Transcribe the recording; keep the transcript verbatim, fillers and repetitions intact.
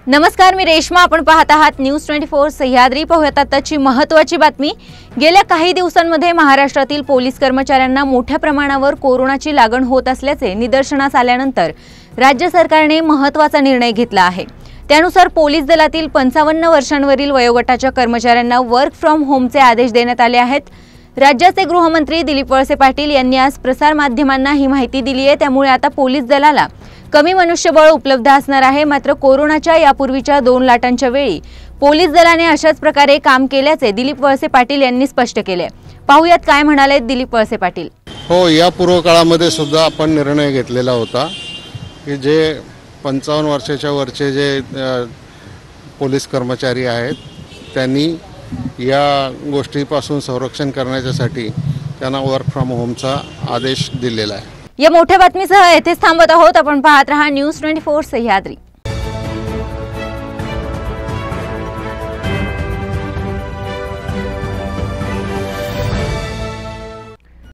नमस्कार, मी रेश्मा. आपण पाहत आहात न्यूज ट्वेंटी फोर सह्याद्री. पाहूयात आताची महत्त्वाची बातमी. गेल्या काही दिवसांमध्ये महाराष्ट्रातील पोलीस कर्मचाऱ्यांना मोठ्या प्रमाणावर कोरोनाची लागण होत असल्याचे निदर्शनास आल्यानंतर राज्य सरकारने महत्त्वाचा निर्णय घेतला आहे. त्यानुसार पोलीस दलातील पंचावन्न वर्षांवरील वयोगटाच्या कर्मचाऱ्यांना वर्क फ्रॉम होमचे आदेश देण्यात आले आहेत. राज्याचे गृहमंत्री दिलीप वळसे पाटील यांनी आज प्रसार माध्यमांना ही माहिती दिली आहे. त्यामुळे आता पोलीस दलाला कमी मनुष्यबळ उपलब्ध असणार आहे. मात्र कोरोनाच्या यापूर्वीच्या दोन लाटांच्या वेळी पोलीस दलाने अशाच प्रकारे काम केल्याचे दिलीप वळसे पाटील यांनी स्पष्ट केले. पाहूयात काय म्हणाले दिलीप वळसे पाटील. हो, या पूर्व काळामध्ये सुद्धा आपण निर्णय घेतलेला होता की जे पंचावन्न वर्षाच्या वरचे जे पोलीस कर्मचारी आहेत त्यांनी या गोष्टीपासून संरक्षण करण्यासाठी त्यांना वर्क फ्रॉम होमचा आदेश दिलेला आहे. या मोठ्या बातमीसह येथेच थांबत आहोत. आपण पाहत रहा न्यूज ट्वेंटी फोर सह्याद्री.